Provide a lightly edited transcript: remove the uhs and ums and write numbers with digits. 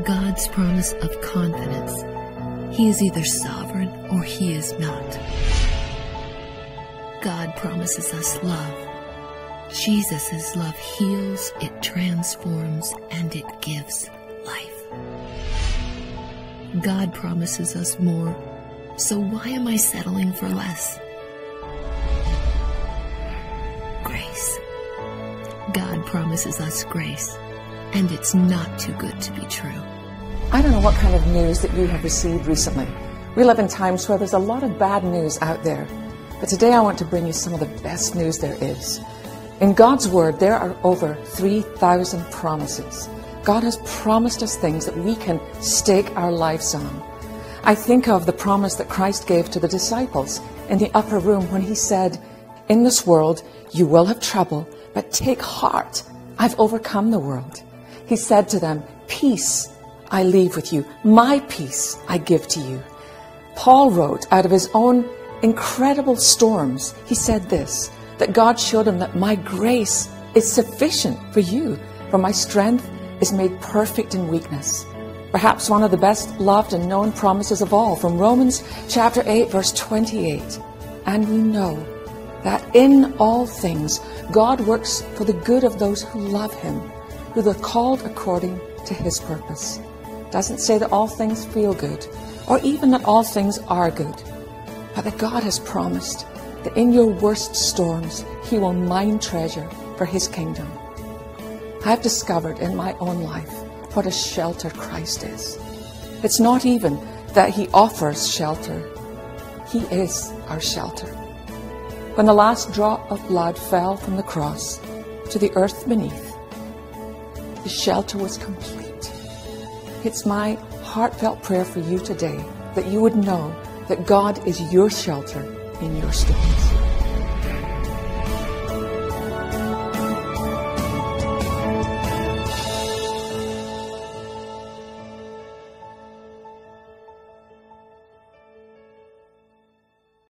God's promise of confidence. He is either sovereign or He is not. God promises us love. Jesus' love heals, it transforms, and it gives life. God promises us more, so why am I settling for less? Grace. God promises us grace, and it's not too good to be true. I don't know what kind of news that you have received recently. We live in times where there's a lot of bad news out there. But today I want to bring you some of the best news there is. In God's Word, there are over 3,000 promises. God has promised us things that we can stake our lives on. I think of the promise that Christ gave to the disciples in the upper room when He said, "In this world you will have trouble, but take heart, I've overcome the world." He said to them, "Peace I leave with you, my peace I give to you." Paul wrote out of his own incredible storms, he said this, that God showed him that my grace is sufficient for you, for my strength is made perfect in weakness. Perhaps one of the best loved and known promises of all from Romans chapter 8 verse 28. And we know that in all things God works for the good of those who love Him, who are called according to His purpose. Doesn't say that all things feel good, or even that all things are good, but that God has promised that in your worst storms He will mine treasure for His kingdom. I've discovered in my own life what a shelter Christ is. It's not even that He offers shelter. He is our shelter. When the last drop of blood fell from the cross to the earth beneath, the shelter was complete. It's my heartfelt prayer for you today that you would know that God is your shelter in your storms.